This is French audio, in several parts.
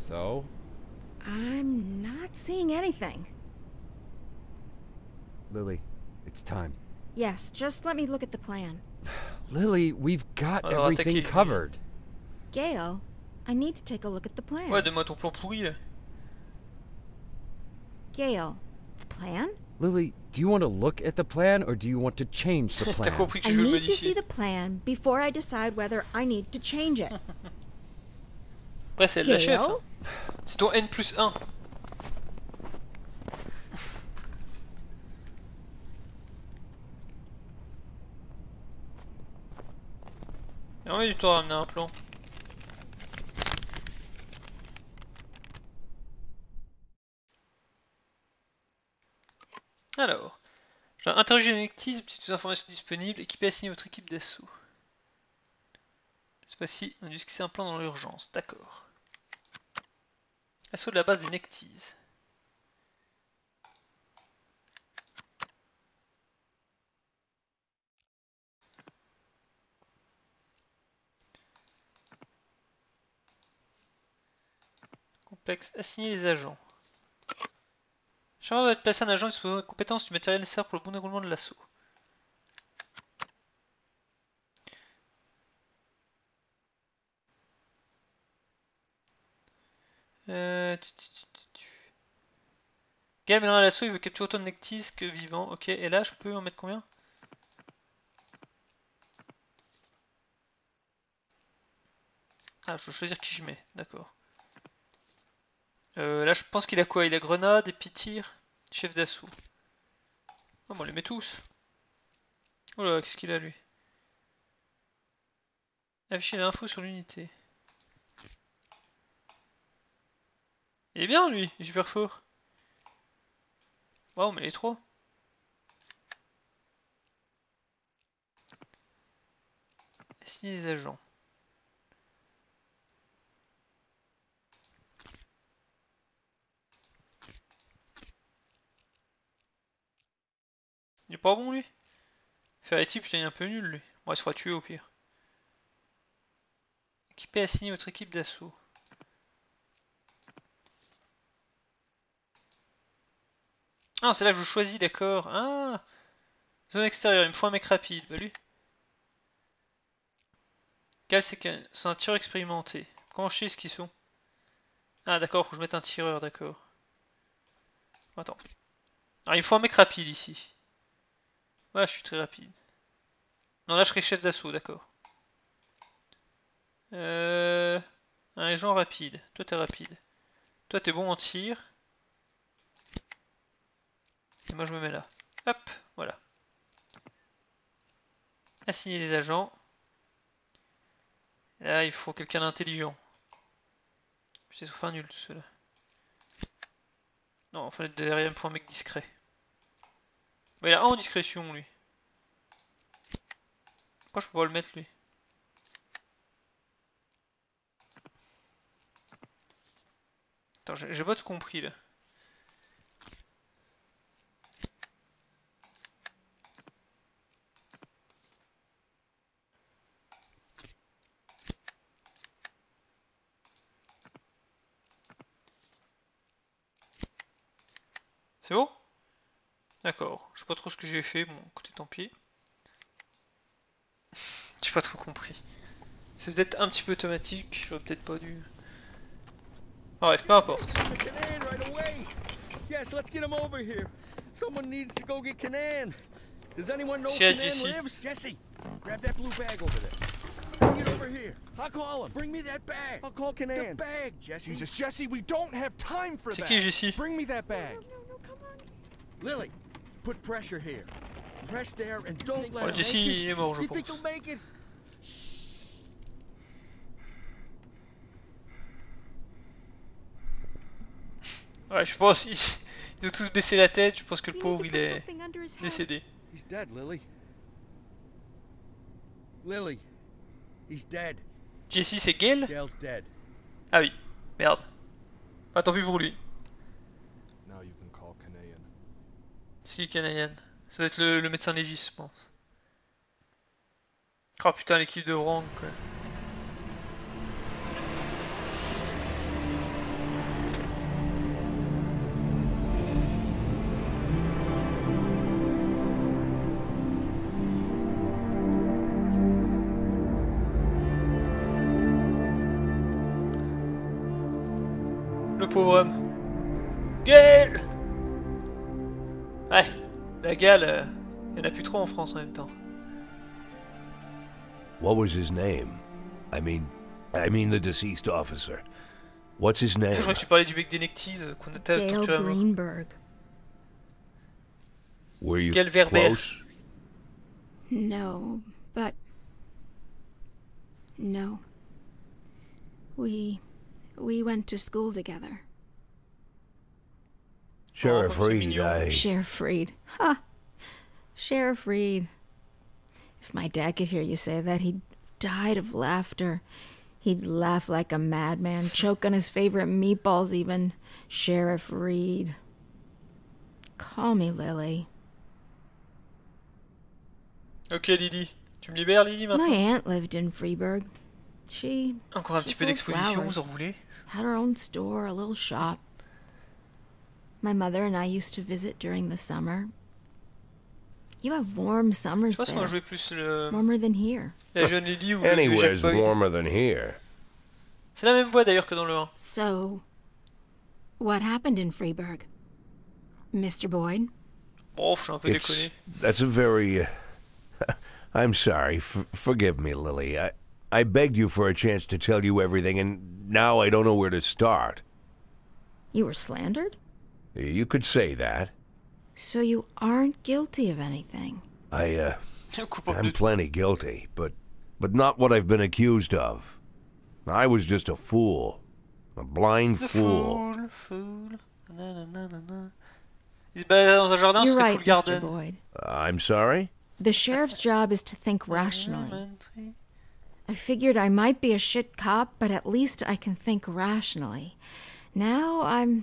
So? I'm not seeing anything. Lily, it's time. Yes, just let me look at the plan. Lily, we've got Alors, everything attaquez-lui. covered. Gale, I need to take a look at the plan. Ouais, donne-moi ton plan pourri là. Gale, the plan? Lily, do you want to look at the plan or do you want to change the T'as plan? compris que I je veux le need to see modifier. the plan before I decide whether I need to change it. Après, c'est elle la chef. Gale? Hein. C'est ton N+1. Et on met du temps à ramener un plan. Alors, j'ai interrogé une active, petites informations disponibles, équipez assigner votre équipe d'assaut. Cette fois-ci, on a dû esquisser un plan dans l'urgence, d'accord. Assaut de la base des Nectis. Complexe, assigner les agents. Chargé doit être placé un agent disposant de compétences du matériel nécessaire pour le bon déroulement de l'assaut. Gale mènera l'assaut, il veut capturer autant de Nectis que vivants. Ok, et là je peux en mettre combien? Ah, je veux choisir qui je mets, d'accord. Là je pense qu'il a quoi? Il a grenade, épée-tir, chef d'assaut. Oh, bon, on les met tous. Oh là, qu'est-ce qu'il a lui? Afficher des infos sur l'unité. Il est bien lui, il est super fort. Waouh, mais les trois. Assigner les agents. Il est pas bon lui? Ferretti, putain, il est un peu nul lui. Bon, il se fera tuer au pire. Équipez, assigner votre équipe d'assaut. Ah, c'est là que je choisis, d'accord. Ah, zone extérieure, il me faut un mec rapide. Bah lui. Gal, c'est un tireur expérimenté. Comment je sais ce qu'ils sont? Ah, d'accord, faut que je mette un tireur, d'accord. Attends. Alors, il me faut un mec rapide ici. Ouais, je suis très rapide. Non, là, je serai chef d'assaut, d'accord. Un agent rapide. Toi, t'es rapide. Toi, t'es bon en tir. Et moi, je me mets là. Hop, voilà. Assigner les agents. Là, il faut quelqu'un d'intelligent. C'est fin nul, ceux-là. Non, il fallait derrière, il me faut un mec discret. Bah, il a un en discrétion, lui. Pourquoi je peux pas le mettre, lui? Attends, j'ai pas tout compris, là. C'est bon? D'accord. Je sais pas trop ce que j'ai fait, bon, écoutez, tant pis. J'ai pas trop compris. C'est peut-être un petit peu automatique, j'aurais peut-être pas dû... Bref, peu importe. Yes, let's get him over here. Someone needs to go get Kanan. Does anyone know See ya, Kanan Jesse. lives? Jesse, grab that blue bag over there. Bring it over here. I'll call him. Bring me that bag. I'll call Kanan. The bag, Jesse. Jesus, Jesse, we don't have time for C'est that. qui, Jessie? Bring me that bag. No, come on. Lily, put pressure here. Press there and don't let Ouais, him Jesse, make it. il est mort, je You think pense. he'll make it? Ouais, je pense qu'ils ont tous baissé la tête, je pense que le We need pauvre, to il put est something under his head. décédé. He's dead, Lily. Lily, he's dead. Jessie, c'est Gale? Gale's dead. Ah oui, merde. Ah, tant pis pour lui. Now you can call Kanayan. C'est qui, Canadian? Ça doit être le médecin légiste, je pense. Oh putain, l'équipe de Wrang, quoi. pauvre homme. Gale! Ouais, la gale, il y en a plus trop en France en même temps. What was his name? I mean the deceased officer. What's his Je name? crois que tu parlais du bec d'Enectise qu'on était Gail torturé à mort. Greenberg. Were you Gail Verber. close? No, but. No. We went to school together. Sheriff Oh, c'est Reed, mignon. Sheriff Reed. Ha! Sheriff Reed. If my dad could hear you say that, he'd died of laughter. He'd laugh like a madman, choke on his favorite meatballs even. Sheriff Reed. Call me Lily. Ok Lily. Tu me libères Lily maintenant? My aunt lived in Freeburg. She Encore un petit peu sold d'exposition, flowers. vous en voulez? had her own store, a little shop. My mother and I used to visit during the summer. You have warm Je summers pense qu'on va there, jouer plus le... warmer than here. la jeune Lily ou le vieux Anywhere's Jack Boyd. warmer than here. C'est la même voix d'ailleurs que dans le 1. So, what happened in Freeburg, Mr. Boyd? Bon, je suis un peu déconné. That's a very... I'm sorry. Forgive me, Lily. I begged you for a chance to tell you everything, and now I don't know where to start. You were slandered? You could say that. So you aren't guilty of anything. Coupable I'm de tout. plenty guilty, but not what I've been accused of. I was just a fool. A blind The fool. fool. Nananana. Il se baladait dans un jardin, You're c'était right, Full Mr. Garden. Boyd. I'm sorry? The sheriff's job is to think rationally. I figured I might be a shit cop, but at least I can think rationally. Now I'm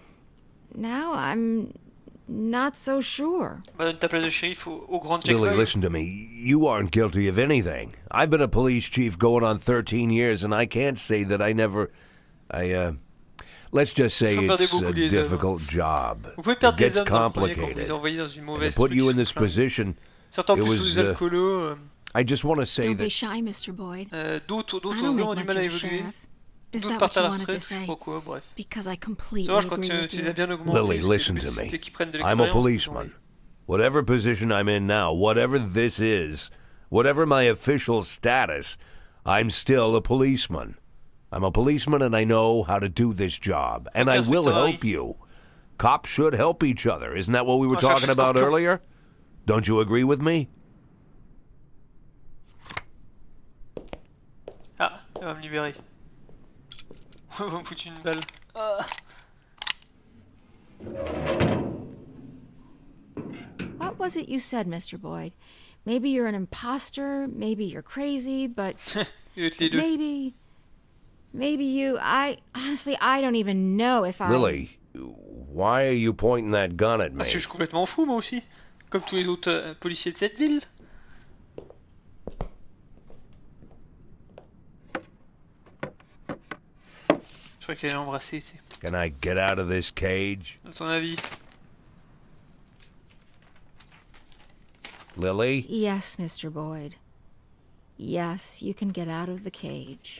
not so sure. Bah, donne ta place de shérif au grand Jack Lily, Boyd. listen to me. You aren't guilty of anything. I've been a police chief going on 13 years, and I can't say that I never... Let's just say Faut perdre it's beaucoup a des hommes. difficult job. Vous pouvez It perdre des gets hommes dans le premier quand vous complicated. les envoyez dans une And mauvaise to put you in this truc, position, certains it plus was, sous des alcoolos, I just want to say Don't be that shy, Mr. Boyd. d'autres I ont don't vraiment make du much mal à of a évoluer. sheriff. Is D'autres that partent what à you la wanted retraite, to je sais say? pas quoi, bref. Because I C'est completely vrai, je crois agree que with tu les as you. bien augmentés. Lily, parce que listen le but, to me. c'était qu'ils prennent de I'm a l'expérience, policeman. Whatever position I'm in now, whatever this is, whatever my official status, I'm still a policeman. I'm a policeman and I know how to do this job. And I Okay, will Inspector help you. Cops should help each other. Isn't that what we were On cherche talking about Scorpion. earlier? Don't you agree with me? Ah, elle va me libérer. Elle va me foutre une balle. Ah. What was it you said, Mr. Boyd? Maybe you're an imposter, maybe you're crazy, but Il va être les deux. maybe you... honestly, I don't even know if I... Lily, why are you pointing that gun at me? Parce que je suis complètement fou, moi aussi. Comme tous les autres policiers de cette ville. Je crois qu'elle est embrassée, tu sais. Can I get out of this cage? À ton avis? Lily? Yes, Mr. Boyd. Yes, you can get out of the cage.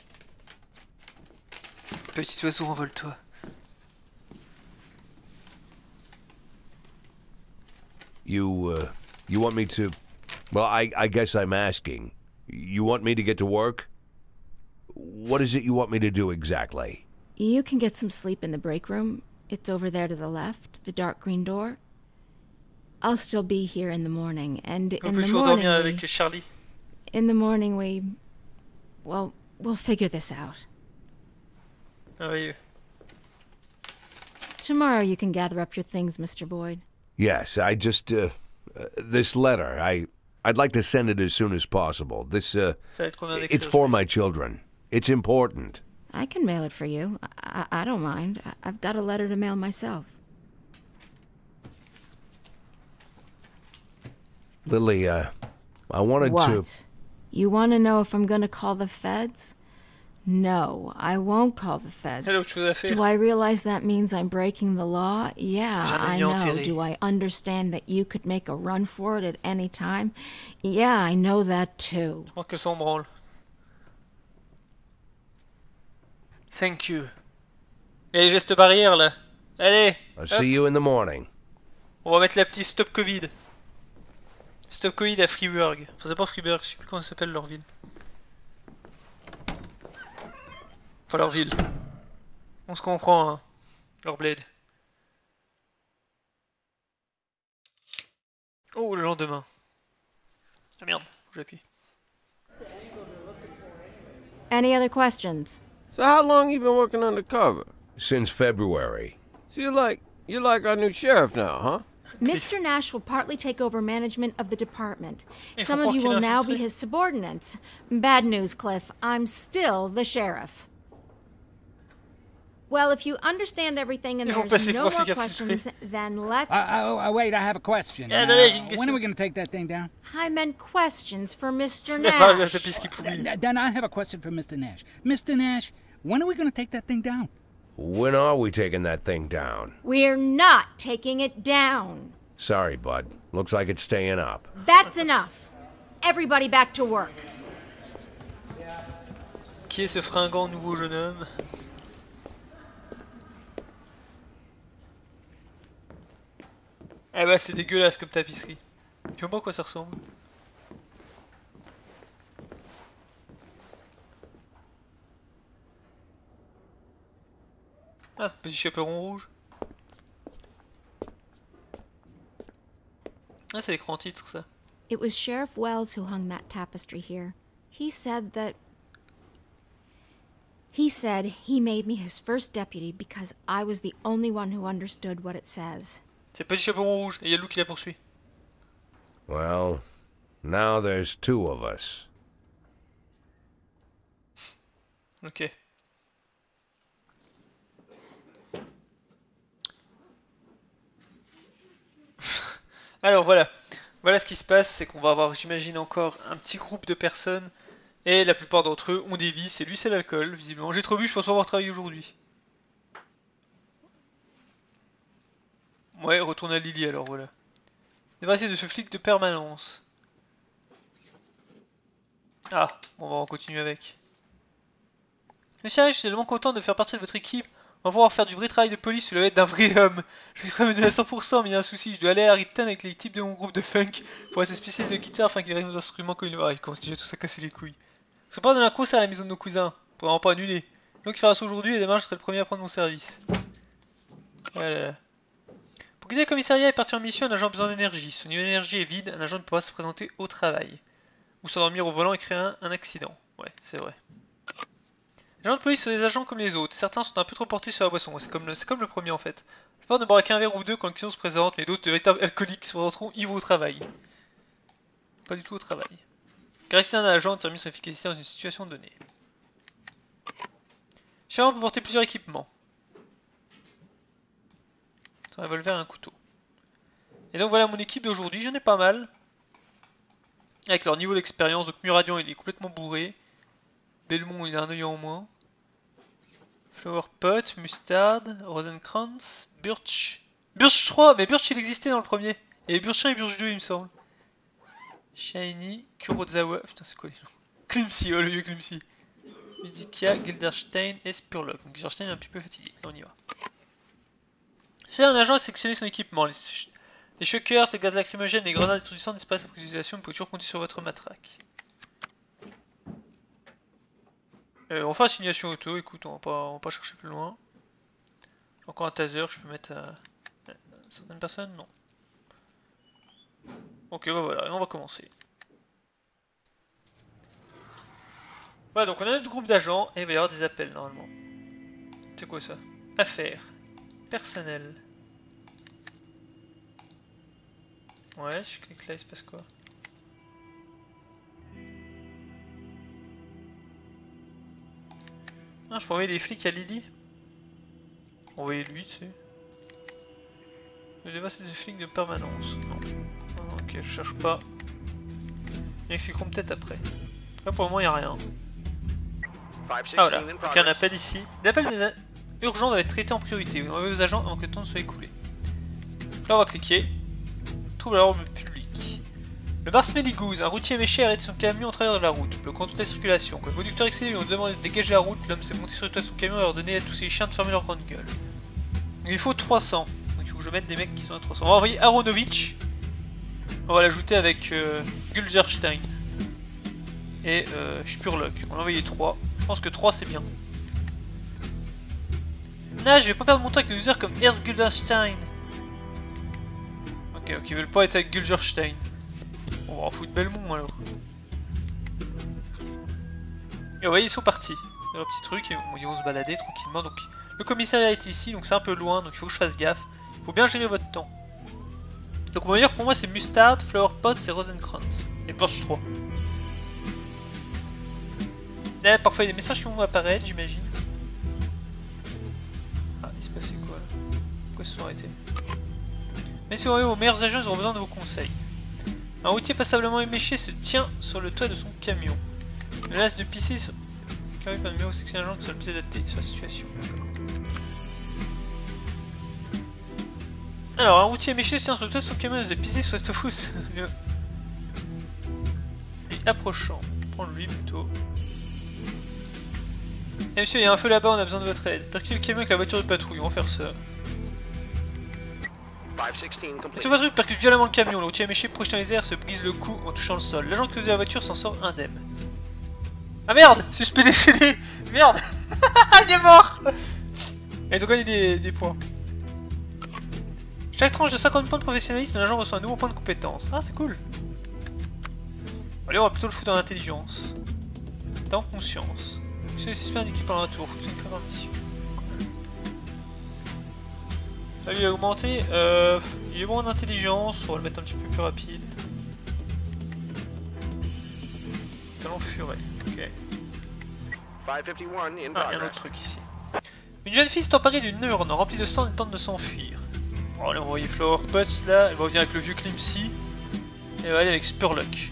Petit oiseau, envole-toi. You want me to... Well, I guess I'm asking. You want me to get to work? What is it you want me to do exactly? You can get some sleep in the break room. It's over there to the left, the dark green door. I'll still be here in the morning, and On in peut the toujours morning, dormir avec Charlie. well, we'll figure this out. Merveilleux. Tomorrow you can gather up your things, Mr. Boyd. Yes, I just... this letter, I'd like to send it as soon as possible. This, Ça va être combien d'écrire, it's je for pense. my children. It's important. I can mail it for you. I don't mind. I've got a letter to mail myself. Lily, I wanted What? to... You want to know if I'm going to call the feds? No, I won't call the feds. Elle a autre chose à faire. Do I realize that means I'm breaking the law? Yeah, Jamais I mis know. enterré. Do I understand that you could make a run for it at any time? Yeah, I know that too. Je crois qu'elle s'en branle. Thank you. Et les gestes barrières là. Allez, I'll hop. see you in the morning. On va mettre la petite stop Covid. Stop Covid à Freeburg. Enfin, c'est pas Freeburg, je sais plus comment ça s'appelle leur ville. Enfin, leur ville. On se comprend, hein. Leur bled. Oh, le lendemain. Ah merde, faut que j'appuie. Any other questions? So how long you been working undercover? Since February. So you're like our new sheriff now, huh? Mr. Nash will partly take over management of the department. Il faut Some of croire you qu'il will a now be infiltré. his subordinates. Bad news, Cliff. I'm still the sheriff. Well, if you understand everything and Il faut there's passer no pour more qu'il a questions, filtré. then let's... Wait, I have a question. Yeah, no, j'ai une When question. are we going to take that thing down? I meant questions for Mr. Il a pas la Nash. tapis qui pourrit. Then I have a question for Mr. Nash. Mr. Nash, when are we going to take that thing down? When are we taking that thing down? We're not taking it down. Sorry, bud. Looks like it's staying up. That's enough. Everybody back to work. Qui est ce fringant nouveau jeune homme? Eh bah c'est dégueulasse comme tapisserie. Tu vois pas à quoi ça ressemble? Ah, petit chaperon rouge. Ah, c'est l'écran titre ça. It was Sheriff Wells who hung that tapestry here. He said he made me his first deputy because I was the only one who understood what it says. C'est petit chaperon rouge et il y a Lou qui la poursuit. Well, now there's two of us. Ok. Alors voilà. Voilà ce qui se passe, c'est qu'on va avoir, j'imagine, encore un petit groupe de personnes. Et la plupart d'entre eux ont des vices, et lui c'est l'alcool, visiblement. J'ai trop bu, je pense pas avoir travaillé aujourd'hui. Ouais, retourne à Lily alors, voilà. Débarrasser de ce flic de permanence. Ah, bon, on va en continuer avec. Monsieur H, je suis tellement content de faire partie de votre équipe. On va pouvoir faire du vrai travail de police sous la aide d'un vrai homme. Je suis quand même donné à 100%, mais il y a un souci. Je dois aller à Ripton avec les types de mon groupe de funk pour être spécialiste de guitare afin qu'ils réglent nos instruments comme il va. Ils commencent déjà tous à casser les couilles. Parce qu'on part de la course à la maison de nos cousins. Pour vraiment pas annuler. Donc il fera ça aujourd'hui et demain je serai le premier à prendre mon service. Voilà. Pour quitter le commissariat et partir en mission, un agent a besoin d'énergie. Si son niveau d'énergie est vide, un agent ne pourra se présenter au travail. Ou s'endormir au volant et créer un accident. Ouais, c'est vrai. Les agents de police sont des agents comme les autres. Certains sont un peu trop portés sur la boisson. C'est comme le premier en fait. La plupart ne boira qu'un verre ou deux quand l'occasion se présente, mais d'autres de véritables alcooliques se présenteront ivres au travail. Pas du tout au travail. Caresser un agent détermine son efficacité dans une situation donnée. Chacun peut porter plusieurs équipements. Un revolver et un couteau. Et donc voilà mon équipe d'aujourd'hui, j'en ai pas mal. Avec leur niveau d'expérience, donc Muradian il est complètement bourré. Belmont il a un œil en moins. Flowerpot, Mustard, Rosenkrantz, Birch. Birch 3, mais Birch il existait dans le premier. Il y avait Birch 1 et Birch 2 il me semble. Shiny, Kurozawa, putain c'est quoi les noms? Klimsy, oh le vieux Klimsy. Musikia, Gilderstein et Spurlock. Donc Gilderstein est un petit peu fatigué, on y va. C'est un agent à sélectionner son équipement. Les shockers, les gaz lacrymogènes, les grenades étourdissantes disparaissent après utilisation, vous pouvez toujours compter sur votre matraque. On fait assignation auto, écoute, on va pas chercher plus loin. Encore un taser que je peux mettre à certaines personnes, non. Ok, bah voilà, et on va commencer. Voilà, donc on a notre groupe d'agents, et il va y avoir des appels normalement. C'est quoi ça? Affaires. Personnel. Ouais, si je clique là, il se passe quoi? Ah, je peux envoyer des flics à Lily? Envoyer lui, tu sais. Le débat, c'est des flics de permanence. Non. Ah, ok, je cherche pas. Ils expliqueront peut-être après. Là, pour le moment, il n'y a rien. Ah, voilà. Donc, un appel ici. L'appel urgent doit être traité en priorité. On va aux agents avant que le temps ne soit écoulé. Là, on va cliquer. Trouve l'ordre public. Le bar Smelly-Goose, un routier méché arrête son camion au travers de la route, bloquant toute la circulation. Quand le conducteur excédé lui ont demandé de dégager la route, l'homme s'est monté sur le toit de son camion et a ordonné à tous ses chiens de fermer leur grande gueule. Il faut 300, donc il faut que je mette des mecs qui sont à 300. On va envoyer Aronovich. On va l'ajouter avec Gulgerstein. Et Spurlock. On va envoyer 3. Je pense que 3 c'est bien. Non, je vais pas perdre mon temps avec des losers comme Ernst Gulderstein. Ok, ils veulent pas être avec Gulgerstein. On va en foutre Belmont alors. Et vous voyez, ils sont partis. Leur petit truc, ils vont se balader tranquillement. Donc, le commissariat est ici, donc c'est un peu loin, donc il faut que je fasse gaffe. Il faut bien gérer votre temps. Donc, mon meilleur pour moi, c'est Mustard, Flower Pot et Rosenkrantz. Et Purge 3. Là, parfois, il y a des messages qui vont apparaître, j'imagine. Ah, il se passait quoi là? Pourquoi ils se sont arrêtés? Mais si vous voyez, vos meilleurs agents, ils auront besoin de vos conseils. Un routier passablement éméché se tient sur le toit de son camion. Il menace de pisser sur... Carré par le numéro, c'est que c'est un agent qui soit le plus adapté sur la situation. Alors, un routier éméché se tient sur le toit de son camion et se pisser sur cette fausse. Et approchant. Prendre lui plutôt. Eh monsieur, il y a un feu là-bas, on a besoin de votre aide. Percutez le camion avec la voiture de patrouille, on va faire ça. Cette voiture percute violemment le camion, le routier éméché projeté dans les airs se brise le cou en touchant le sol. L'agent qui causait la voiture s'en sort indemne. Ah merde! Suspect décédé! Merde! Il est mort! Et ils ont gagné des points. Chaque tranche de 50 points de professionnalisme, l'agent reçoit un nouveau point de compétence. Ah, c'est cool! Allez, on va plutôt le foutre en intelligence. Dans conscience. Mission des suspects indiqués pendant un tour, faut que tu me fasses mission. Ah, il a augmenté. Il est bon en intelligence, on va le mettre un petit peu plus rapide. Talon furet, ok. Ah, il y a un autre truc ici. Une jeune fille s'est emparée d'une urne remplie de sang et tente de s'enfuir. Bon, allez, on va envoyer Flower Potts là, elle va revenir avec le vieux Climpsy. Et elle va aller avec Spurlock.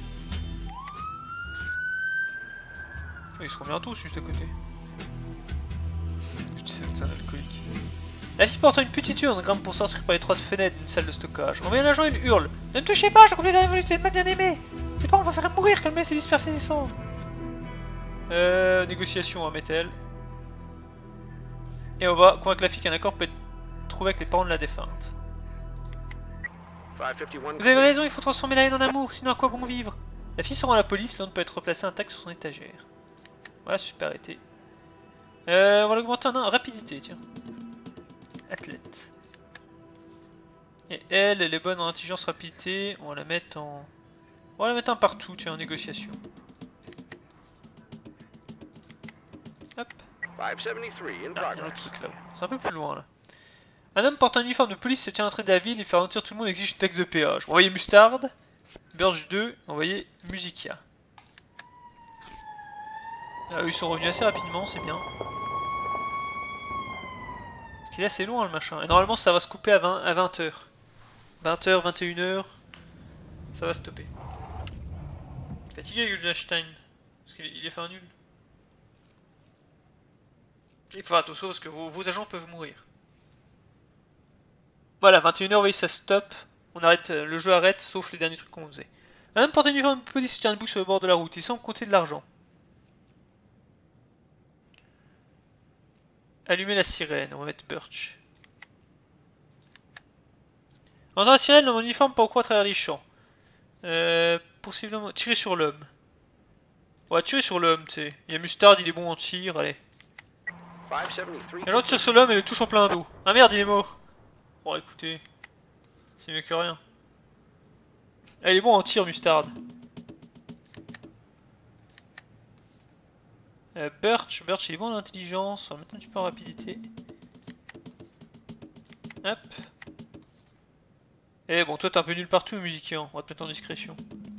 Oh, ils seront bientôt juste à côté. Je sais que c'est un alcoolique. La fille portant une petite urne grimpe pour sortir par l'étroite fenêtre d'une salle de stockage. En voyant l'agent, il hurle. Ne me touchez pas, j'ai accompli la révolution de ma bien-aimée. C'est pas, on va faire mourir, calmer et disperser ses cendres. Négociation, hein, met-elle. Et on va convaincre la fille qu'un accord peut être trouvé avec les parents de la défunte. Vous avez raison, il faut transformer la haine en amour, sinon à quoi bon vivre? La fille se rend à la police, l'urne peut être replacée intact sur son étagère. Voilà, super été. On va l'augmenter en rapidité, tiens. Athlète. Et elle est bonne en intelligence rapidité. On va la mettre en... On va la mettre un partout, tiens, en négociation. Hop. Ah, il y a un autre truc là. C'est un peu plus loin là. Un homme portant un uniforme de police se tient à l'entrée de la ville et fait ralentir tout le monde et exige une taxe de péage. Envoyez Mustard. Burge 2. Envoyez Musicia. Ah, eux ils sont revenus assez rapidement, c'est bien. C'est assez loin le machin. Et normalement ça va se couper à 20h. 20h, 21h. Ça va stopper. Fatigué Guldenstein. Parce qu'il est fait un nul. Il faut faire attention parce que vos agents peuvent mourir. Voilà, 21h, vous voyez, ça stop. On arrête, le jeu arrête, sauf les derniers trucs qu'on faisait. Un homme porte un uniforme de police se tient debout sur le bord de la route. Il semble compter de l'argent. Allumer la sirène, on va mettre Birch. En entendant la sirène, l'homme en uniforme part au croix à travers les champs. Poursuivre tirer sur l'homme. On va tirer sur l'homme, tu sais. Il y a Mustard, il est bon en tir, allez. L'agent tire sur l'homme et le touche en plein dos. Ah merde, il est mort. Bon, écoutez, c'est mieux que rien. Ah, il est bon en tir, Mustard. Birch, il est bon en intelligence. On va mettre un petit peu en rapidité. Hop. Eh bon, toi t'es un peu nul partout, musicien. On va te mettre en discrétion.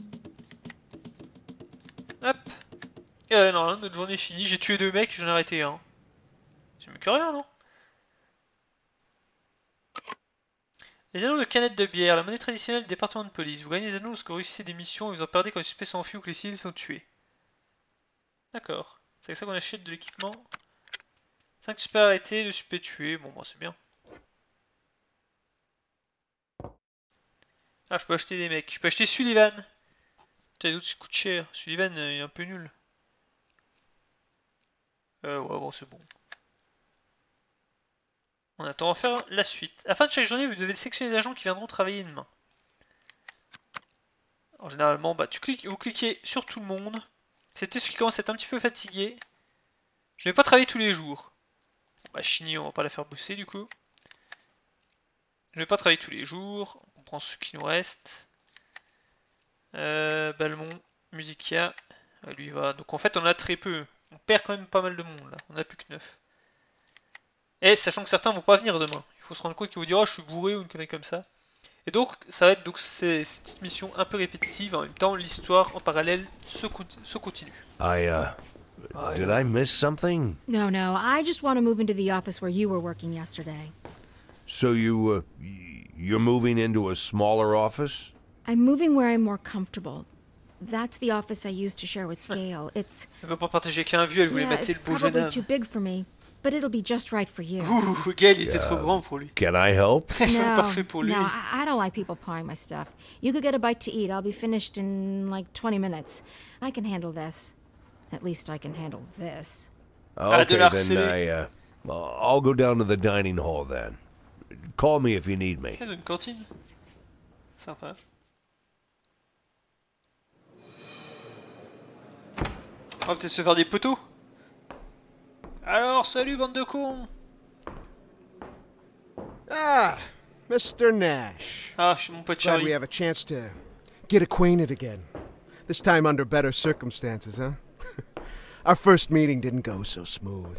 Hop. Et non, notre journée est finie. J'ai tué 2 mecs, j'en ai arrêté un. C'est mieux que rien, non? Les anneaux de canettes de bière, la monnaie traditionnelle du département de police. Vous gagnez les anneaux lorsque vous réussissez des missions et vous en perdez quand les suspects s'enfuient ou que les civils sont tués. D'accord. C'est avec ça qu'on achète de l'équipement. 5 suspects arrêtés, 2 suspects tués. Bon, bah c'est bien. Ah, je peux acheter des mecs. Je peux acheter Sullivan. Putain, les autres ils coûtent cher. Sullivan il est un peu nul. Ouais, bon, c'est bon. On attend, on va faire la suite. À la fin de chaque journée, vous devez sélectionner les agents qui viendront travailler demain. Alors, généralement, bah, vous cliquez sur tout le monde. C'était ceux qui commencent à être un petit peu fatigués. Je ne vais pas travailler tous les jours. Bah, Chigny, on va pas la faire bosser du coup. Je ne vais pas travailler tous les jours. On prend ce qui nous reste. Balmont, Musicia. Lui va. Donc en fait, on a très peu. On perd quand même pas mal de monde là. On a plus que 9. Et sachant que certains vont pas venir demain. Il faut se rendre compte qu'ils vous diront oh, je suis bourré ou une connerie comme ça. Et donc ça va être donc ces petites missions un peu répétitives. En même temps, l'histoire en parallèle se continue. Did I miss something? No, I just want to move into the office where you were working yesterday. So you're moving into a smaller office? I'm moving where I'm more comfortable. That's the office I used to share with Gail. It's Elle veut pas partager qu'un vieux, elle voulait mater it's le beau jeune probably homme. too big for me, but it'll be just right for you. Ouh, Gaël il était trop grand pour lui. Can I help? Ils sont parfaits pour lui. No, I don't like people pawing my stuff. You could get a bite to eat. I'll be finished in like 20 minutes. I can handle this. At least I can handle this. Okay, de l'harceler. then I'll go down to the dining hall then. Call me if you need me. Ils ont une cantine. Sympa. On va peut-être se faire des poteaux. Alors, salut bande de cons. Ah, Mr. Nash. Ah, je suis mon pote Glad we Charlie. have a chance to get acquainted again. This time under better circumstances, huh? Our first meeting didn't go so smooth.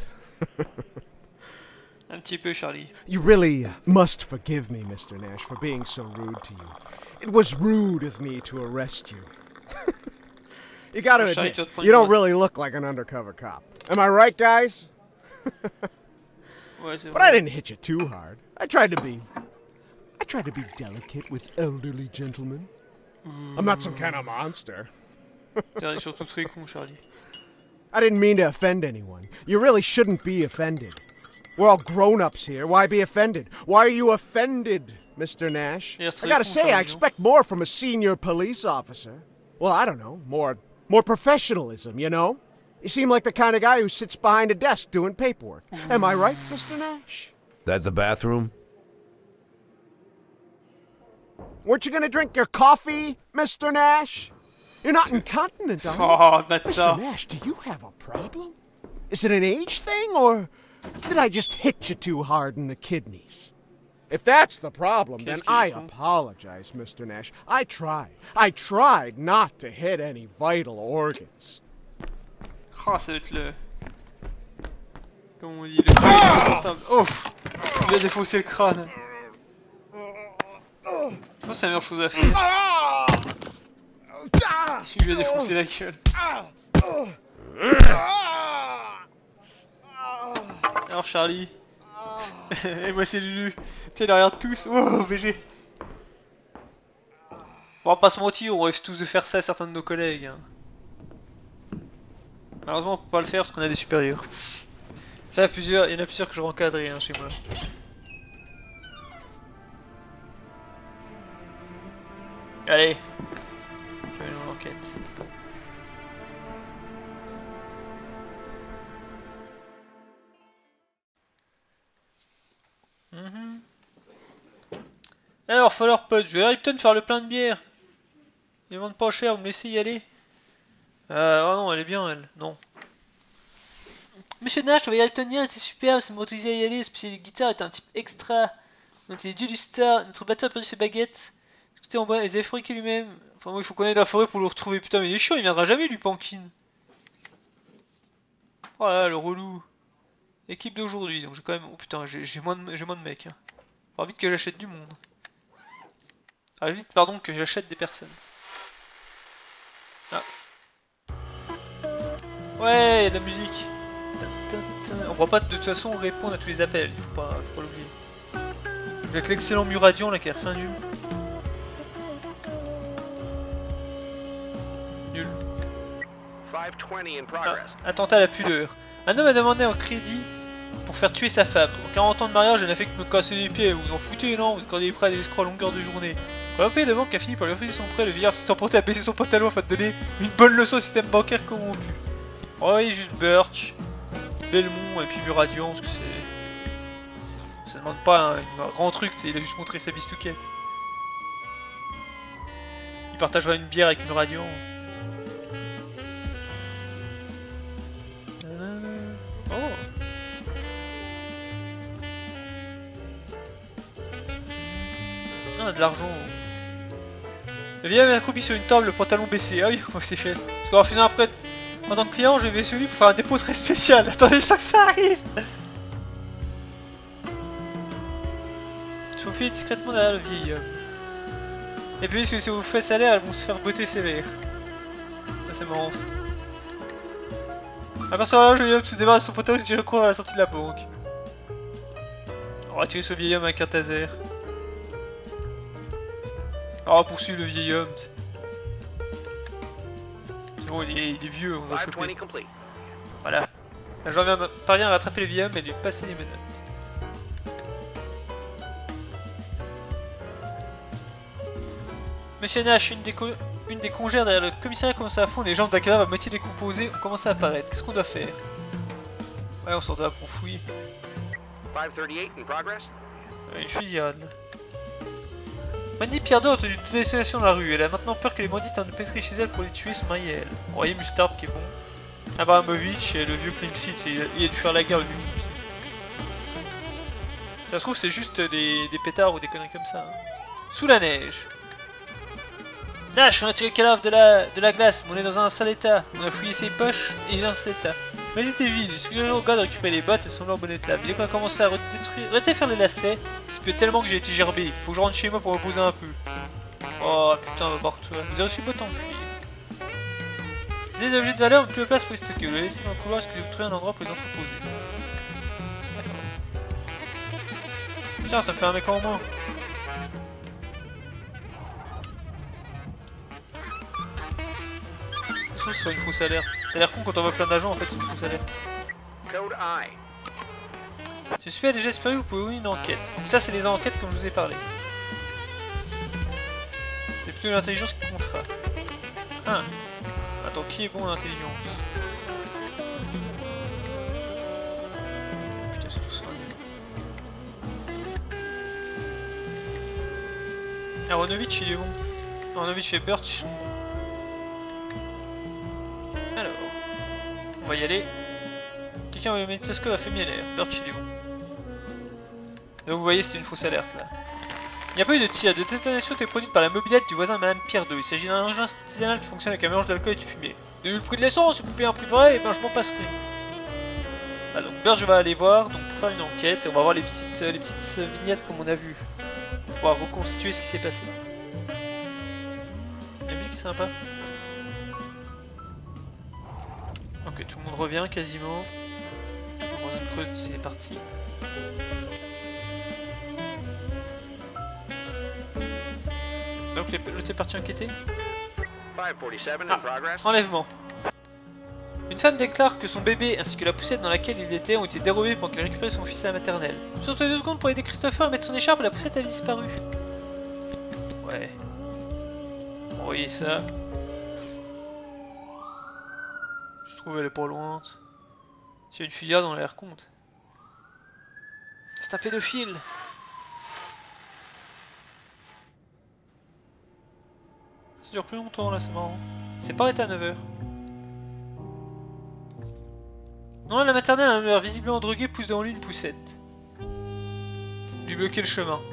Un petit peu Charlie. You really must forgive me, Mr. Nash, for being so rude to you. It was rude of me to arrest you. You gotta Charlie, admit, tu vas te prendre you une don't droite. really look like an undercover cop. Am I right, guys? Ouais, c'est But I vrai. didn't hit you too hard. I tried to be delicate with elderly gentlemen. I'm not some kind of monster. T'es surtout très con Charlie. I didn't mean to offend anyone. You really shouldn't be offended. We're all grown-ups here. Why be offended? Why are you offended, Mr. Nash? Yeah, I gotta très say, con, I Charlie, expect more from a senior police officer. Well, I don't know, more professionalism, you know? You seem like the kind of guy who sits behind a desk doing paperwork. Am I right, Mr. Nash? That the bathroom? Weren't you gonna drink your coffee, Mr. Nash? You're not incontinent, are you? Oh, Mr. bâtard. Nash, do you have a problem? Is it an age thing, or did I just hit you too hard in the kidneys? If that's the problem, then Qu'est-ce qu'il I faut? apologize, Mr. Nash. I tried not to hit any vital organs. Ah, ça va être le... Comment on dit, le crâne transportable. Oh, il lui a défoncé le crâne. Je pense que c'est la meilleure chose à faire. Il lui a défoncé la gueule. Alors Charlie. Et moi c'est Lulu. Tu sais, ils les regardent tous. Oh, BG. Bon, on va pas se mentir, on rêve tous de faire ça à certains de nos collègues. Hein. Malheureusement, on peut pas le faire parce qu'on a des supérieurs. Ça, il y en a plusieurs que je encadré hein, chez moi. Allez, je vais dans l'enquête. Alors, faut leur pote, je vais à Ripton faire le plein de bière. Ils vendent pas cher, vous me laissez y aller. Oh non, elle est bien, elle, non. Monsieur Nash, le Riptonien était superbe, ça m'a autorisé à y aller, spécial de guitare était un type extra. On était les dieux du star, notre batteur a perdu ses baguettes. Tout est en bas, il les avait fabriquées lui-même. Enfin, bon, il faut connaître la forêt pour le retrouver. Putain, mais il est chiant, il viendra jamais, lui, Pankin. Oh là là, le relou. Équipe d'aujourd'hui, donc j'ai quand même. Oh putain, j'ai moins de mecs. Hein. Faut vite que j'achète du monde. Ah, vite, pardon, que j'achète des personnes. Ah. Ouais, de la musique. On va pas de toute façon répondre à tous les appels, il faut pas l'oublier. Avec l'excellent Muradion là qui a l'air fin nul. Nul. Ah, attentat à la pudeur. Un homme a demandé un crédit pour faire tuer sa femme. En 40 ans de mariage, elle n'a fait que me casser les pieds. Vous vous en foutez, non? Vous accordez des prêts à des escrocs à longueur de journée. Quand l'employé de banque a fini par lui refuser son prêt, le vieillard s'est emporté à baisser son pantalon afin de donner une bonne leçon au système bancaire corrompu. Oh oui, juste Birch, Belmont et puis Muradian, parce que ça demande pas un grand truc, il a juste montré sa bistouquette. Il partagera une bière avec Muradian. Oh. Ah, de l'argent. Le vieil homme est accroupi sur une table, le pantalon baissé. Ah oui, on voit ses fesses. Parce qu'en faisant après, en tant que client, je vais celui pour faire un dépôt très spécial. Attendez, je sens que ça arrive. Je vous fais discrètement derrière le vieil homme. Et puis, si vous faites salaire, elles vont se faire botter sévère. Ça, c'est marrant, ça. À part ça, le vieil homme se débarrasse de son pantalon et se dirige à la sortie de la banque. On va tirer ce vieil homme avec un taser. Oh, poursuit le vieil homme. C'est bon, il est vieux, on va choper. Voilà. L'agent parvient à rattraper le vieil homme et lui passer les menottes. Monsieur Nash, une des congères derrière le commissariat commence à fondre, les jambes d'un cadavre à moitié décomposé ont commencé à apparaître. Qu'est-ce qu'on doit faire? Ouais, on s'en doit pour fouiller. 538 in progress. Une fusillade. Mandy Pierre II a entendu toute destination de la rue. Elle a maintenant peur que les bandits tentent de pénétrer chez elle pour les tuer, se marier à elle. Vous voyez Mustard qui est bon. Abramovich et le vieux Klimt, il a dû faire la guerre le vieux Klimt. Ça se trouve c'est juste des pétards ou des conneries comme ça. Hein. Sous la neige. Nash, on a tiré le cadavre de la glace, mais on est dans un sale état. On a fouillé ses poches et il est dans cet état. Mais elles étaient vides, j'ai suggéré au gars de récupérer les bottes et sont en bon état. Dès qu'on a commencé à faire les lacets, c'est peut-être tellement que j'ai été gerbé. Faut que je rentre chez moi pour me reposer un peu. Oh putain, barre-toi. Vous avez reçu bottes en cuir. Vous avez des objets de valeur, mais plus de place pour les stocker. Vous les laissez dans le couloir, est-ce que vous trouvez un endroit pour les entreposer? D'accord. Putain, ça me fait un mec en moins. Ce soit une fausse alerte. T'as l'air con quand on voit plein d'agents, en fait c'est une fausse alerte. Code I. Si le suspect a déjà disparu, vous pouvez ouvrir une enquête. Donc ça c'est les enquêtes comme je vous ai parlé. C'est plutôt l'intelligence qui comptera. Ah. Attends, qui est bon en intelligence? Putain, c'est tout ça. Aronovitch il est bon. Aronovitch et Birch ils sont bons. Alors, on va y aller. Quelqu'un au magnétoscope a fait mieux l'air. Birch il est bon. Donc vous voyez c'était une fausse alerte là. Il n'y a pas eu de tir, de détonation était produite par la mobilette du voisin de Madame Pierre II. Il s'agit d'un engin artisanal qui fonctionne avec un mélange d'alcool et de fumée. Et le prix de l'essence, si vous payez un prix pareil, ben je m'en passerai. Ah, donc Birch va aller voir donc pour faire une enquête et on va voir les petites vignettes comme on a vu. Pour pouvoir reconstituer ce qui s'est passé. La musique est sympa. Ok, tout le monde revient quasiment. Creuse, c'est parti. Donc l'autre est parti enquêter. 547 in progress. Enlèvement. Une femme déclare que son bébé ainsi que la poussette dans laquelle il était ont été dérobés pendant qu'elle récupérait son fils à la maternelle. Surtout 2 secondes pour aider Christopher à mettre son écharpe et la poussette avait disparu. Ouais. Vous voyez ça. Je trouve elle est pas loin. S'il y a une fusillade on a l'air compte. C'est un pédophile. Ça dure plus longtemps là, c'est marrant. C'est pas arrêté à 9h. Non, la maternelle, un homme visiblement drogué pousse devant lui une poussette. Lui bloquer le chemin.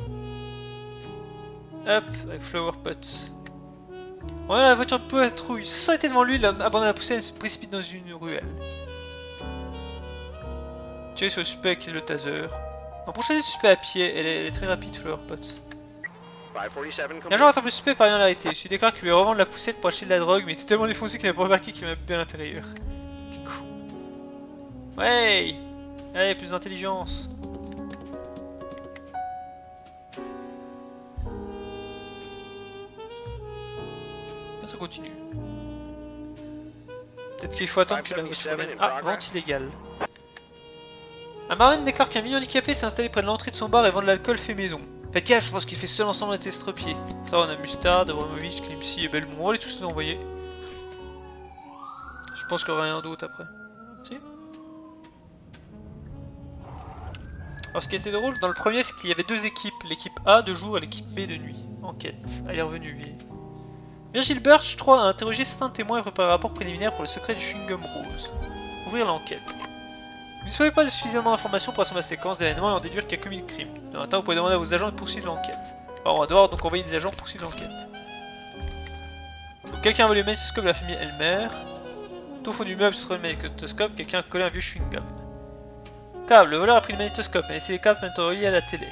Hop, avec Flower Pot. Voilà la voiture de patrouille. Sans arrêter devant lui, l'homme abandonne la poussette et se précipite dans une ruelle. Tiens sur le suspect qui est le taser. On poursuit le suspect à pied, elle est très rapide, Flower Pot. L'agent attend le suspect parvient à l'arrêter. Celui déclare qu'il voulait revendre la poussette pour acheter de la drogue, mais il était tellement défoncé qu'il n'a pas remarqué qu'il m'avait bien à l'intérieur. Quel con. Ouais. Allez, plus d'intelligence. Ça continue. Peut-être qu'il faut attendre que la voiture revienne. Ah, vente illégale. Un barman déclare qu'un milieu handicapé s'est installé près de l'entrée de son bar et vend de l'alcool fait maison. Faites gaffe, je pense qu'il fait seul ensemble à Testropié. Ça va, on a Mustard, Abramovich, Klimsy et Belmont. On va les tous les envoyer. Je pense qu'il y aura rien d'autre après. Si. Alors ce qui était drôle dans le premier, c'est qu'il y avait deux équipes. L'équipe A de jour et l'équipe B de nuit. Enquête. Elle est revenue, vie. Virgil Birch 3 a interrogé certains témoins et préparé un rapport préliminaire pour le secret du chewing-gum rose. Ouvrir l'enquête. Vous ne disposez pas de suffisamment d'informations pour assembler la séquence d'événements et en déduire qu'il y a commis le crime. Demain matin, vous pouvez demander à vos agents de poursuivre l'enquête. Alors on va devoir donc envoyer des agents pour poursuivre l'enquête. Donc quelqu'un a volé le magnétoscope de la famille Elmer. Tout au fond du meuble se trouve le magnétoscope, quelqu'un a collé un vieux chewing-gum. Câble, le voleur a pris le magnétoscope et a laissé les câbles maintenant reliés à la télé.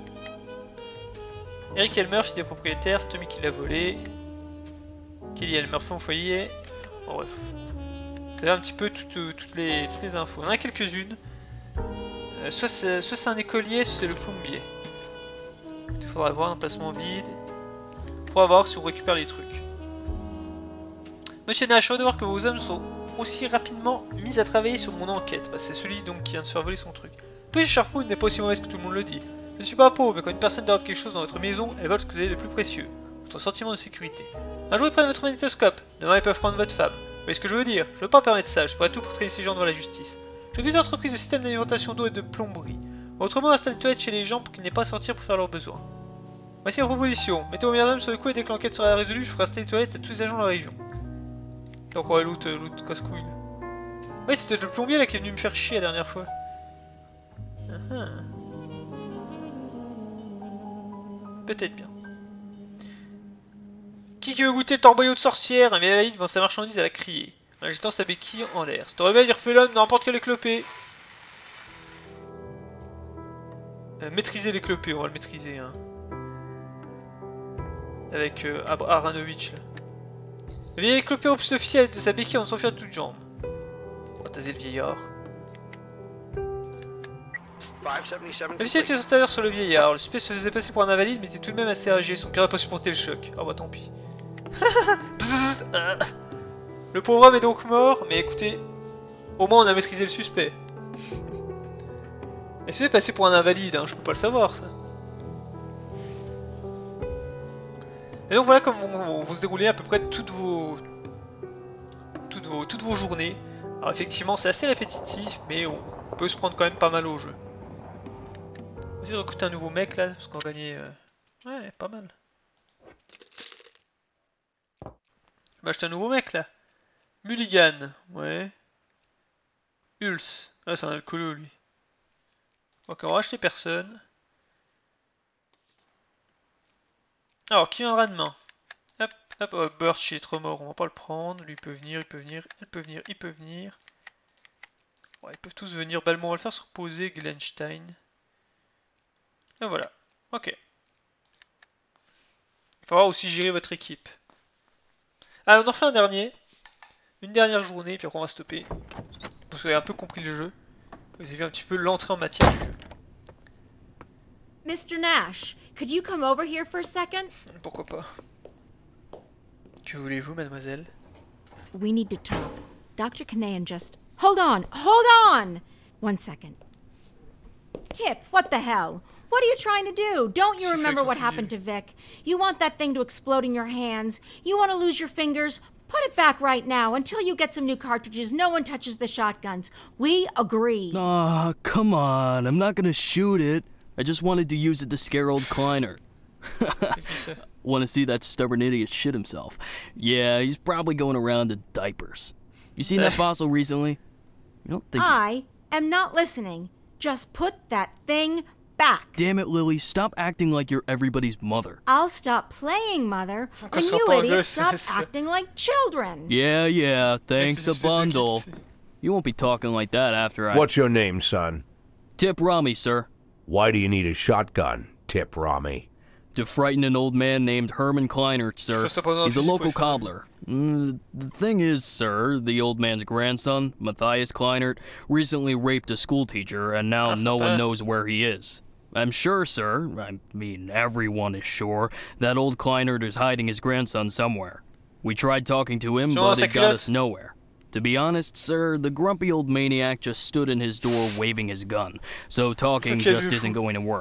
Eric Elmer, fils des propriétaires, c'est Tommy qui l'a volé. Kelly Elmer, fond au foyer. Bon, bref. Vous avez un petit peu toutes les infos. On en a quelques-unes. Soit c'est un écolier, soit c'est le plombier. Il faudra voir un emplacement vide. Il faudra voir si on récupère les trucs. Monsieur Nash, je de voir que vos hommes sont aussi rapidement mis à travailler sur mon enquête. Bah, c'est celui donc qui vient de se faire voler son truc. Puis Charpoon n'est pas aussi mauvaise que tout le monde le dit. Je ne suis pas pauvre, mais quand une personne dérobe quelque chose dans votre maison, elle vole ce que vous avez de plus précieux. Votre sentiment de sécurité. Un jour ils prennent votre magnétoscope. Demain ils peuvent prendre votre femme. Vous voyez ce que je veux dire? Je veux pas permettre ça, je ferai tout pour traîner ces gens devant la justice. Je veux des entreprises de système d'alimentation d'eau et de plomberie. Autrement, installe toilette chez les gens pour qu'ils n'aient pas à sortir pour faire leurs besoins. Voici ma proposition. Mettez vos meilleurs hommes sur le coup et dès que l'enquête sera résolue, je ferai installer toilette à tous les agents de la région. Donc on va l'autre casse-couille. Oui, c'est peut-être le plombier là qui est venu me faire chier la dernière fois. Peut-être bien. Qui veut goûter le torboyau de sorcière? Un vieil valide devant sa marchandise, elle a crié, en agitant sa béquille en l'air. C'est réveil, il refait l'homme, n'importe quel éclopé. Maîtriser les clopés, on va le maîtriser. Hein. Avec Aranovich là. Le vieil éclopé repousse l'officiel de sa béquille en s'enfuit à toutes jambes. On va taser le vieillard. L'officiel était tout à l'heure sur le vieillard. Le suspect se faisait passer pour un invalide, mais était tout de même assez âgé. Son cœur n'a pas supporté le choc. Ah bah tant pis. Le pauvre homme est donc mort, mais écoutez, au moins on a maîtrisé le suspect. Le suspect est passé pour un invalide, hein, je peux pas le savoir ça. Et donc voilà comment vont se dérouler à peu près toutes vos journées. Alors effectivement c'est assez répétitif, mais on peut se prendre quand même pas mal au jeu. On va essayer de recruter un nouveau mec là, parce qu'on a gagné... Ouais, pas mal. Je vais acheter un nouveau mec là. Mulligan, ouais. Hulse, ah c'est un alcoolo lui. Ok, on va acheter personne. Alors, qui viendra demain? Hop, hop, oh, Birch il est trop mort, on va pas le prendre. Lui il peut venir, il peut venir, elle peut venir, il peut venir. Ouais, ils peuvent tous venir. Balmont, on va le faire se reposer, Glenstein. Et voilà, ok. Il faudra aussi gérer votre équipe. Ah, on en fait un dernier. Une dernière journée, puis après on va stopper. Vous avez un peu compris le jeu. Vous avez vu un petit peu l'entrée en matière du jeu. Mr. Nash, could you come over here for a second? Pourquoi pas. Que voulez-vous, mademoiselle? We need to talk. Dr. Kanayan just... Hold on! Hold on! 1 second. Tip, what the hell? What are you trying to do? Don't you remember what happened to Vic? You want that thing to explode in your hands? You want to lose your fingers? Put it back right now. Until you get some new cartridges, no one touches the shotguns. We agree. Aw, come on. I'm not gonna shoot it. I just wanted to use it to scare old Kleiner. Want to see that stubborn idiot shit himself. Yeah, he's probably going around in diapers. You seen that fossil recently? You don't think... I am not listening. Just put that thing back. Damn it, Lily. Stop acting like you're everybody's mother. I'll stop playing mother when you idiots stop acting like children. Yeah, thanks a bundle. You won't be talking like that after I... What's your name, son? Tip Rami, sir. Why do you need a shotgun, Tip Rami? To frighten an old man named Herman Kleinert, sir. He's a local cobbler. The thing is, sir, the old man's grandson, Matthias Kleinert, recently raped a schoolteacher, and now no one knows where he is. I'm sure, sir, I mean everyone is sure, that old Kleinert is hiding his grandson somewhere. We tried talking to him, but it got us nowhere. To be honest, sir, the grumpy old maniac just stood in his door waving his gun, so talking just isn't going to work.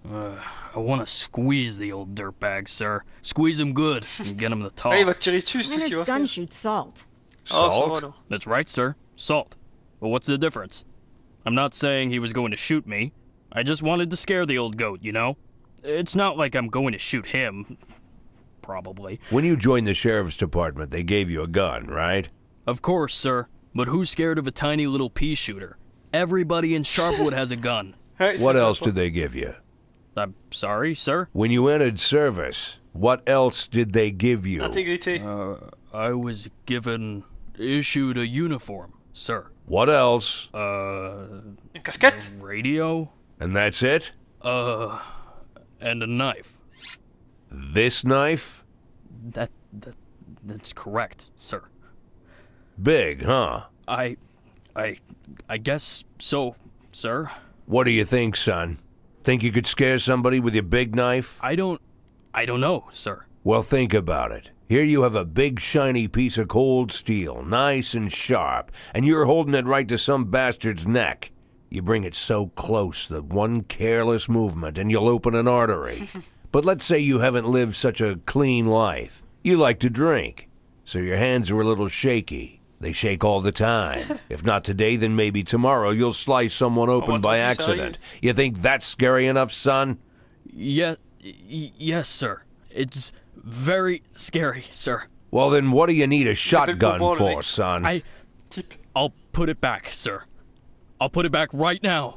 I want to squeeze the old dirtbag, sir. Squeeze him good and get him to talk. Ah, il va te tirer dessus, c'est tout ce qu'il va Leonard's faire. gun shoots salt. Salt? That's right, sir. Salt. Well, what's the difference? I'm not saying he was going to shoot me. I just wanted to scare the old goat, you know? It's not like I'm going to shoot him. Probably. When you joined the sheriff's department, they gave you a gun, right? Of course, sir. But who's scared of a tiny little pea shooter? Everybody in Sharpwood has a gun. What else did they give you? I'm sorry, sir? When you entered service, what else did they give you? Intégrité. I was issued a uniform, sir. What else? Une casquette? Radio? And that's it? And a knife. This knife? That's correct, sir. Big, huh? I guess so, sir. What do you think, son? Think you could scare somebody with your big knife? I don't know, sir. Well, think about it. Here you have a big shiny piece of cold steel, nice and sharp, and you're holding it right to some bastard's neck. You bring it so close that one careless movement and you'll open an artery. But let's say you haven't lived such a clean life. You like to drink, so your hands are a little shaky. They shake all the time. If not today, then maybe tomorrow you'll slice someone open by accident. You think that's scary enough, son? Yes, sir. It's very scary, sir. Well, then what do you need a shotgun for, son? I'll put it back, sir. I'll put it back right now.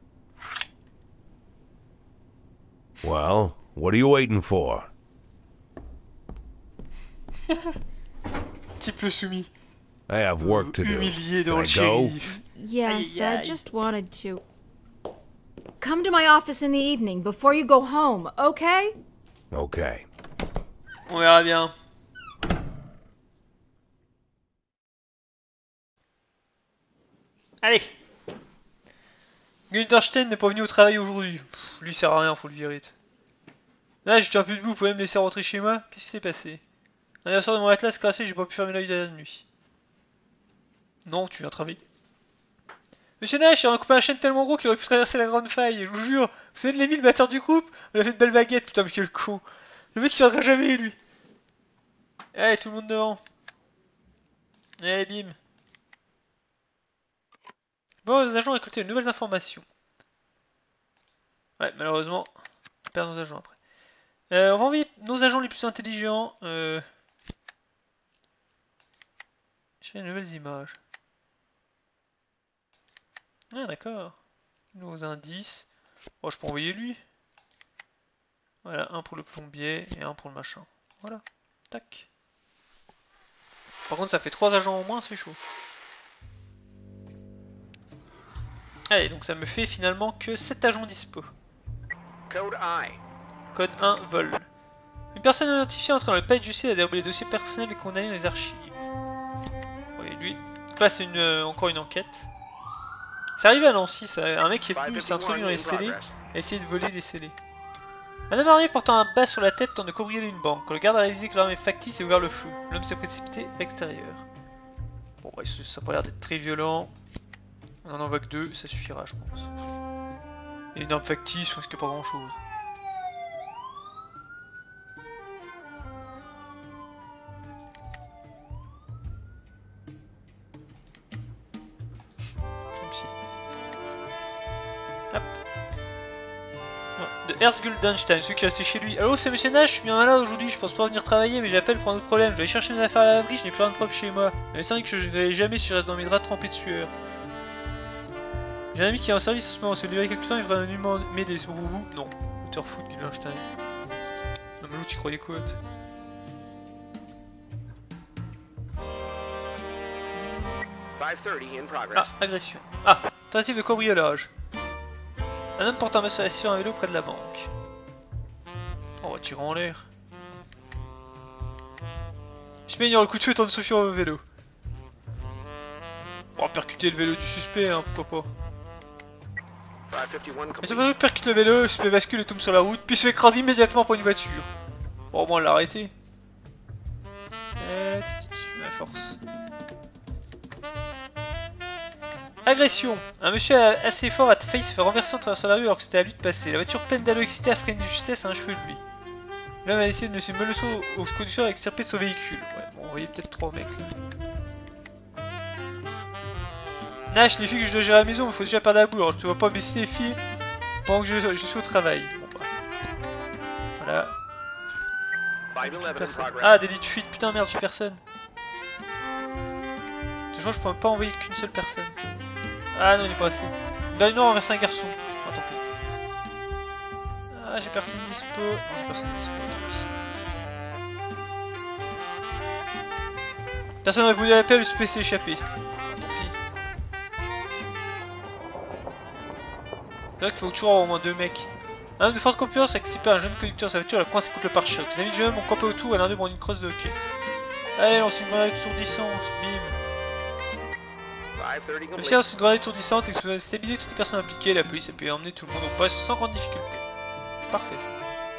Well, what are you waiting for? Type le soumis. I have work to do. Humilié Can devant I le go? shérif. Yes, I just wanted to. Come to my office in the evening before you go home, okay? Okay. On verra bien. Allez. Günther Stein n'est pas venu au travail aujourd'hui. Lui il sert à rien, faut le virer. Là je tiens plus debout, vous pouvez me laisser rentrer chez moi? Qu'est-ce qui s'est passé? Un soir de mon atlas cassé, j'ai pas pu fermer l'œil de la nuit. Non, tu viens travailler. Monsieur Nash, j'ai un coupé à la chaîne tellement gros qu'il aurait pu traverser la grande faille, je vous jure. Vous savez de l'Émile, le batteur du groupe? On a fait de belles baguettes, putain mais quel con. Le mec il viendra jamais lui. Allez, tout le monde devant. Allez, bim. Bon, les agents ont récolté de nouvelles informations. Ouais, malheureusement, on perd nos agents après. On va envoyer nos agents les plus intelligents. Je fais de nouvelles images. Ah, d'accord. Nouveaux indices. Oh, je peux envoyer lui. Voilà, un pour le plombier et un pour le machin. Voilà. Tac. Par contre, ça fait 3 agents au moins, c'est chaud. Allez, donc ça me fait finalement que 7 agents dispo. Code I. Code 1, vol. Une personne identifiée entre dans le palais de justice a dérobé les dossiers personnels et condamné dans les archives. Oui, lui. Donc là, c'est encore une enquête. C'est arrivé à Nancy, ça. Un mec qui est venu s'introduire dans les scellés et essayer de voler des scellés. Un homme armé portant un bas sur la tête tente de cambrioler une banque. Quand le garde a réalisé que l'arme est factice et ouvert le feu, l'homme s'est précipité à l'extérieur. Bon, ouais, ça a pas l'air d'être très violent. On en envoie que 2, ça suffira, je pense. Et une arme factice, je pense qu'il n'y a pas grand chose. Hop. De Herzguldenstein, celui qui est resté chez lui. Allô, c'est Monsieur Nash, je suis bien malade aujourd'hui, je pense pas venir travailler, mais j'appelle pour un autre problème. Je vais aller chercher mes affaires à la laverie, je n'ai plus rien de propre chez moi. Mais c'est vrai que je ne verrai jamais si je reste dans mes draps trempés de sueur. J'ai un ami qui est en service en ce moment, si vous libérez quelque temps, il devrait venir m'aider, c'est pour vous? Non. Auteur foot, Guldenstein. Non mais l'autre, tu croyais quoi? Ah, agression. Ah, tentative de cambriolage. Un homme portant un masque assis sur un vélo près de la banque. On va tirer en l'air. Suspect ignore le coup de feu et tente de s'enfuir au vélo. On va percuter le vélo du suspect, hein, pourquoi pas. Mais ce bateau percute le vélo, le suspect bascule et tombe sur la route, puis se fait écraser immédiatement par une voiture. Bon, au moins on l'a arrêté. La force. Agression. Un monsieur assez fort a failli se faire renverser en traversant la rue alors que c'était à lui de passer. La voiture pleine d'alleux excités a freiné de justesse à un cheveu de lui. L'homme a essayé de se mener au conducteur et extirper de son véhicule. Ouais, bon, on voyait peut-être 3 mecs là. Nash, les filles que je dois gérer à la maison, il faut déjà perdre la boule. Alors je te vois pas baisser les filles pendant que je suis au travail. Bon bah. Voilà. Ah, délit de fuite. Putain, merde, je suis personne. Toujours, je pourrais pas envoyer qu'une seule personne. Ah non, il est pas assez. Une balle noire renverser un garçon. Oh, tant pis. Ah, j'ai personne dispo. Non, j'ai personne dispo, tant pis. Personne n'a répondu à l'appel, le super s'est échappé. Oh, tant pis. C'est vrai qu'il faut toujours avoir au moins 2 mecs. Un homme de forte confiance a accepté un jeune conducteur de sa voiture, la coince contre le pare-choc. Les amis du jeune homme ont campé autour et l'un d'eux prend une crosse de hockey. Allez, lance une grenade étourdissante, bim. Le sien lance une grenade étourdissante et stabiliser toutes les personnes impliquées. La police a pu emmener tout le monde au poste sans grande difficulté. C'est parfait ça.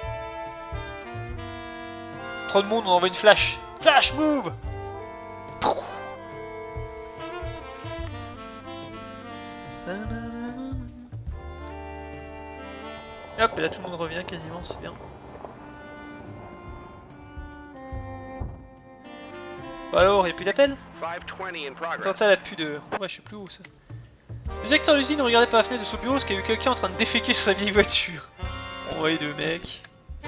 Trop de monde, on envoie une flash. Flash move. Et hop, et là tout le monde revient quasiment, c'est bien. Bah alors, y'a plus d'appel? Attentat à la pudeur. Oh ouais, je sais plus où ça. Le directeur de l'usine regardait par la fenêtre de son bureau parce qu'il y avait quelqu'un en train de déféquer sur sa vieille voiture. On voyait 2 mecs.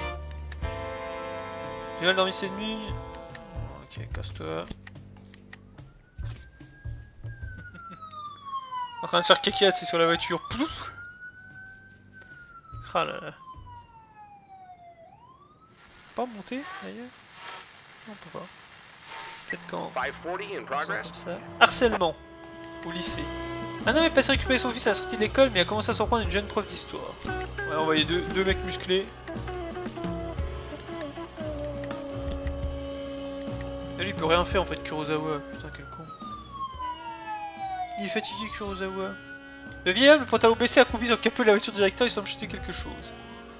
J'ai mal dormi cette nuit. Ok, casse-toi. En train de faire caca, c'est sur la voiture. Plouf. Ah là là. Pas monter d'ailleurs? Non, on peut pas. Peut-être quand. Comme ça. Harcèlement au lycée. Un homme est passé récupérer son fils à la sortie de l'école, mais il a commencé à s'en prendre une jeune prof d'histoire. Ouais, on voyait deux mecs musclés. Et lui il peut rien faire en fait, Kurosawa. Putain, quel con. Il est fatigué, Kurosawa. Le vieil homme, le pantalon baissé, accroupi sur le capot de la voiture du directeur, il semble chuter quelque chose.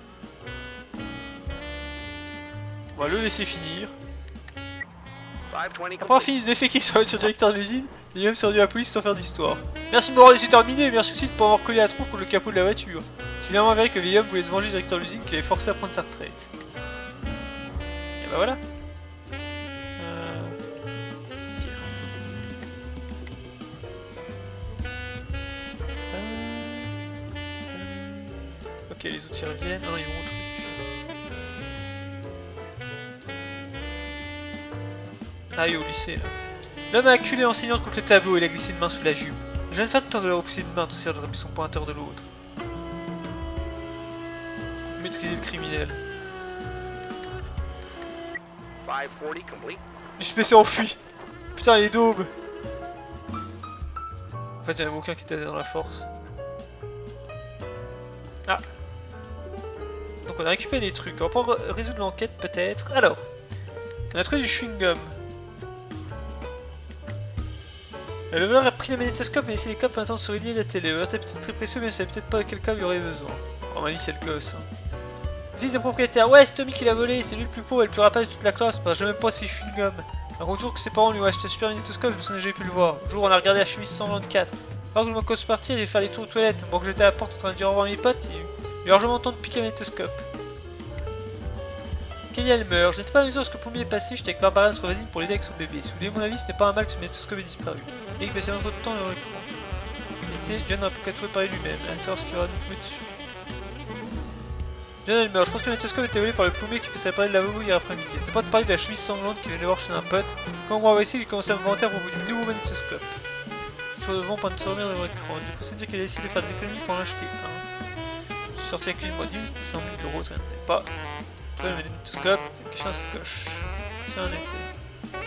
On va le laisser finir. Après avoir fini de déféquer sur la voiture du directeur de l'usine, le vieil homme s'est rendu à la police sans faire d'histoire. Merci de m'avoir laissé terminer et merci aussi de ne pas avoir collé la tronche contre le capot de la voiture. C'est finalement avéré que le vieil homme voulait se venger du directeur de l'usine qui l'avait forcé à prendre sa retraite. Et bah voilà. Ok, les autres y reviennent. Ah non, ils vont au truc. Ah, il est au lycée là. L'homme a acculé l'enseignante contre le tableau et il a glissé une main sous la jupe. La jeune femme tente de la repousser une main, tout ça d'attraper son pointeur de l'autre. Maîtriser le criminel. Le suspect s'est enfui. Putain, les daubes. En fait, il n'y en avait aucun qui était dans la force. Ah. Donc on a récupéré des trucs. On va pouvoir résoudre l'enquête peut-être. Alors, on a trouvé du chewing-gum. Le voleur a pris le magnétoscope et laissé les câbles pendant de surveiller la télé. Le voleur était peut-être très précieux, mais ne savait peut-être pas quel câble il aurait besoin. Oh, ma vie, c'est le gosse. Hein. Le fils des propriétaires. Ouais, c'est Tommy qui l'a volé. C'est lui le plus pauvre et le plus rapace de toute la classe. Parce que j'aime même pas ses chewing-gum. Un gros jour que ses parents lui ont acheté un super magnétoscope, je n'ai jamais pu le voir. Le jour où on a regardé la chemise 124. Alors que je m'en cause parti, il allait faire des tours aux toilettes. Mais bon, que j'étais à la porte en train de dire au revoir à mes potes, il y a eu largement temps de piquer un magnétoscope. Kelly elle meurt. Je n'étais pas à la maison lorsque le plombier est passé, j'étais avec Barbara, notre voisine, pour l'aider avec son bébé. Si vous voulez mon avis, ce n'est pas un mal que ce magnétoscope ait disparu. Et il passait un peu de temps dans l'écran. Et tu sais, John n'a pas qu'à trouver par lui-même, à savoir ce qu'il va nous tomber dessus. John elle meurt. Je pense que le magnétoscope était volé par le plombier qui passait à parler de la lavabo hier après-midi. C'est pas de parler de la chemise sanglante qu'il venait voir chez un pote. Quand on va ici, j'ai commencé à me vanter à propos du nouveau magnétoscope. Je suis devant pour ne dormir dans l'écran. Du coup, c'est dire qu'elle a essayé de faire des économies pour en acheter un. Je suis sorti avec lui, il m'a dit 100 000 euros, ça n'était pas. Toi, le magnétoscope, question à gauche. Ça en était.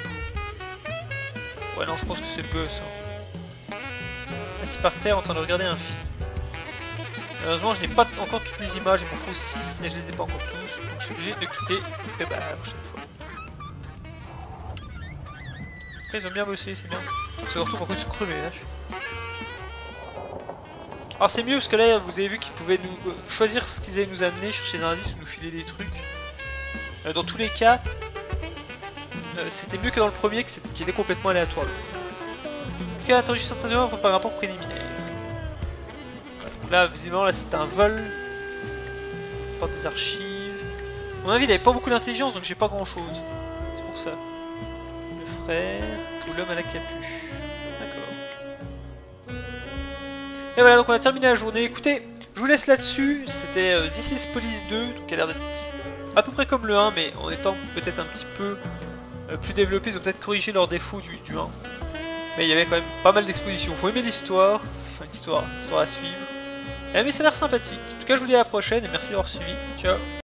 Ouais, non, je pense que c'est le gosse. Hein. Assis par terre en train de regarder un film. Malheureusement, je n'ai pas encore toutes les images, il m'en faut 6 et je les ai pas encore tous. Donc je suis obligé de quitter. Je le ferai la prochaine fois. Après, ils ont bien bossé, c'est bien. C'est retour par contre se crever, lâche. Alors c'est mieux parce que là vous avez vu qu'ils pouvaient nous choisir ce qu'ils allaient nous amener, chercher des indices ou nous filer des trucs. Dans tous les cas, c'était mieux que dans le premier qui était complètement aléatoire. Qui a interrogé certainement pour préparer un rapport préliminaire. Donc là, visiblement, là c'est un vol. Porte des archives. À mon avis, il avait pas beaucoup d'intelligence, donc j'ai pas grand chose. C'est pour ça. Le frère ou l'homme à la capuche. D'accord. Et voilà, donc on a terminé la journée. Écoutez, je vous laisse là-dessus. C'était This is Police 2, donc qui a l'air d'être à peu près comme le 1, mais en étant peut-être un petit peu plus développé. Ils ont peut-être corrigé leurs défauts du 1. Mais il y avait quand même pas mal d'expositions. Faut aimer l'histoire. Enfin, l'histoire à suivre. Mais ça a l'air sympathique. En tout cas, je vous dis à la prochaine et merci d'avoir suivi. Ciao.